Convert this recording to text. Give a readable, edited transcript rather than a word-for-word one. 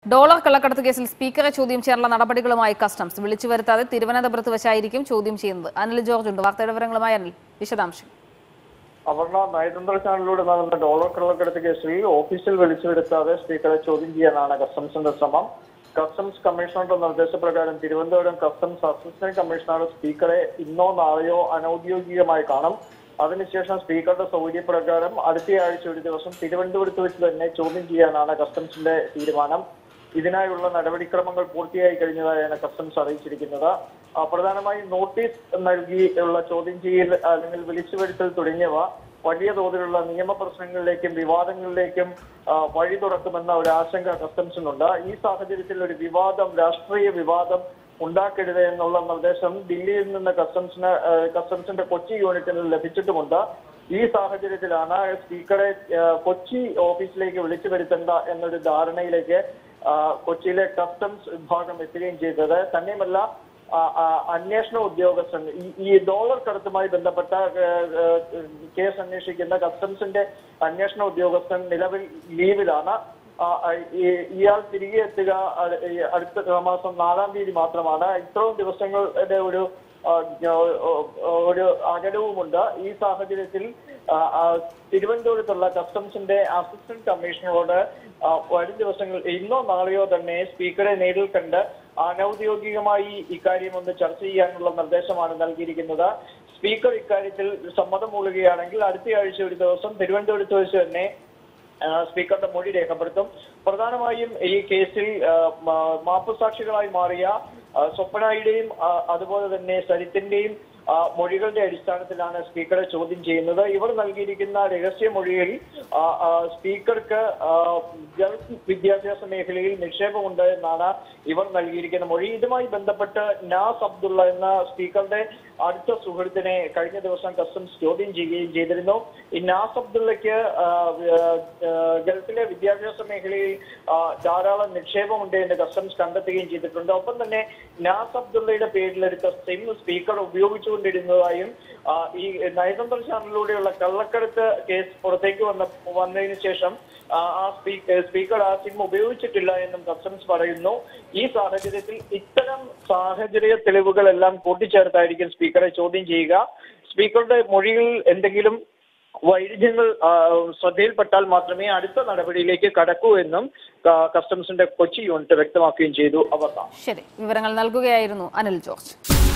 Dollar കള്ളക്കടത്ത് കേസിൽ സ്പീക്കറെ ചോദ്യം ചെയ്യാനുള്ള നടപടികളുമായി കസ്റ്റംസ് വിളിച്ചു വരുത്താതെ തിരുവനന്തപുരത്ത് വെച്ചായിരിക്കും ചോദ്യം ചെയ്യുന്നത്. അനിൽ ജോർജ് ഉണ്ട് വാർത്തയുടെ വിവരങ്ങളുമായി. അനിൽ, വിശദാംശം. അവർണ നയതന്ത്ര ചാനലിലൂടെ നടന്ന ഡോളർ കള്ളക്കടത്ത് കേസിൽ ഓഫീസിൽ വിളിച്ചു വരുത്താതെ സ്പീക്കറെ ചോദ്യം ചെയ്യാനാണ് കസ്റ്റംസിന്റെ ശ്രമം. കസ്റ്റംസ് കമ്മീഷണറുടെ നിർദ്ദേശപ്രകാരം തിരുവനന്തപുരം കസ്റ്റംസ് അസിസ്റ്റന്റ് കമ്മീഷണർ സ്പീക്കറെ ഇന്നോ നാളെയോ അനൌദ്യോഗികമായി കാണും. അതിനുശേഷം സ്പീക്കറുടെ സൗകര്യപ്രകാരം അടുത്തയാഴ്ച ഒരു ദിവസം തിരുവനന്തപുരത്ത് വെച്ച് തന്നെ ചോദ്യം ചെയ്യാനാണ് കസ്റ്റംസിന്റെ തീരുമാനം. ഇതിനായുള്ള നടപടിക്രമങ്ങൾ പൂർത്തിയായി കഴിഞ്ഞതായാണ് കസ്റ്റംസ് അറിയിച്ചിരിക്കുന്നത്. പ്രധാനമായും നോട്ടീസ് നൽകിയുള്ള ചോദ്യം ചെയ്യൽ അല്ലെങ്കിൽ വിളിച്ചു വരുത്തൽ തുടങ്ങിയവ വലിയ തോതിലുള്ള നിയമപ്രശ്നങ്ങളിലേക്കും വിവാദങ്ങളിലേക്കും വഴി തുറക്കുമെന്ന ഒരു ആശങ്ക കസ്റ്റംസിനുണ്ട്. ഈ സാഹചര്യത്തിൽ ഒരു രാഷ്ട്രീയ വിവാദം ഉണ്ടാക്കരുത് എന്നുള്ള നിർദ്ദേശം ദില്ലിയിൽ നിന്ന് കസ്റ്റംസിന്റെ കൊച്ചി യൂണിറ്റിൽ ലഭിച്ചിട്ടുമുണ്ട്. ഈ സാഹചര്യത്തിലാണ് സ്പീക്കറെ കൊച്ചി ഓഫീസിലേക്ക് വിളിച്ചു വരുത്തേണ്ട എന്നൊരു ധാരണയിലേക്ക് കൊച്ചിയിലെ കസ്റ്റംസ് വിഭാഗം എത്തുകയും ചെയ്തത്. തന്നെയുമല്ല, അന്വേഷണ ഉദ്യോഗസ്ഥൻ ഈ ഡോളർ കടത്തുമായി ബന്ധപ്പെട്ട കേസ് അന്വേഷിക്കുന്ന കസ്റ്റംസിന്റെ അന്വേഷണ ഉദ്യോഗസ്ഥൻ നിലവിൽ ലീവിലാണ്. ഇയാൾ തിരികെ എത്തുക അടുത്ത മാസം 4-ാം തീയതി മാത്രമാണ്. ഇത്രയും ദിവസങ്ങളുടെ ഒരു അകലവുമുണ്ട്. ഈ സാഹചര്യത്തിൽ തിരുവനന്തപുരത്തുള്ള കസ്റ്റംസിന്റെ അസിസ്റ്റന്റ് കമ്മീഷണറോട് വരും ദിവസങ്ങൾ ഇന്നോ നാളെയോ തന്നെ സ്പീക്കറെ നേരിൽ കണ്ട് അനൌദ്യോഗികമായി ഇക്കാര്യം ഒന്ന് ചർച്ച ചെയ്യാനുള്ള നിർദ്ദേശമാണ് നൽകിയിരിക്കുന്നത്. സ്പീക്കർ ഇക്കാര്യത്തിൽ സമ്മതം മൂളുകയാണെങ്കിൽ അടുത്തയാഴ്ച ഒരു ദിവസം തിരുവനന്തപുരത്ത് വെച്ച് തന്നെ സ്പീക്കറുടെ മൊഴി രേഖപ്പെടുത്തും. പ്രധാനമായും ഈ കേസിൽ മാപ്പുസാക്ഷികളായി മാറിയ സ്വപ്നയുടെയും അതുപോലെ തന്നെ സരിത്തിന്റെയും മൊഴികളുടെ അടിസ്ഥാനത്തിലാണ് സ്പീക്കറെ ചോദ്യം ചെയ്യുന്നത്. ഇവർ നൽകിയിരിക്കുന്ന രഹസ്യമൊഴിയിൽ സ്പീക്കർക്ക് ഗൾഫ് വിദ്യാഭ്യാസ മേഖലയിൽ നിക്ഷേപമുണ്ട് എന്നാണ് ഇവർ നൽകിയിരിക്കുന്ന മൊഴി. ഇതുമായി ബന്ധപ്പെട്ട് നാസ് അബ്ദുള്ള എന്ന സ്പീക്കറുടെ അടുത്ത സുഹൃത്തിനെ കഴിഞ്ഞ ദിവസം കസ്റ്റംസ് ചോദ്യം ചെയ്യുകയും ചെയ്തിരുന്നു. ഈ നാസ് അബ്ദുള്ളയ്ക്ക് ഗൾഫിലെ വിദ്യാഭ്യാസ മേഖലയിൽ ധാരാളം നിക്ഷേപമുണ്ട് എന്ന് കസ്റ്റംസ് കണ്ടെത്തുകയും ചെയ്തിട്ടുണ്ട്. ഒപ്പം തന്നെ നാസ് അബ്ദുള്ളയുടെ പേരിലെടുത്ത സിം സ്പീക്കർ ഉപയോഗിച്ചുകൊണ്ടിരുന്നതായും ഈ നയതന്ത്ര ചാനലിലൂടെയുള്ള കള്ളക്കടത്ത് കേസ് പുറത്തേക്ക് വന്നതിന് ശേഷം സ്പീക്കർ ആ സിം ഉപയോഗിച്ചിട്ടില്ല എന്നും കസ്റ്റംസ് പറയുന്നു. ഈ സാഹചര്യത്തിൽ ഇത്തരം സാഹചര്യ തെളിവുകളെല്ലാം കൂട്ടിച്ചേർത്തായിരിക്കും സ്പീക്കറെ ചോദ്യം ചെയ്യുക. സ്പീക്കറുടെ മൊഴിയിൽ എന്തെങ്കിലും വൈരുദ്ധ്യങ്ങൾ ശ്രദ്ധയിൽപ്പെട്ടാൽ മാത്രമേ അടുത്ത നടപടിയിലേക്ക് കടക്കൂ എന്നും കസ്റ്റംസിന്റെ കൊച്ചി യൂണിറ്റ് വ്യക്തമാക്കുകയും ചെയ്തു. ശരി, വിവരങ്ങൾ നൽകുകയായിരുന്നു അനിൽ ജോർജ്.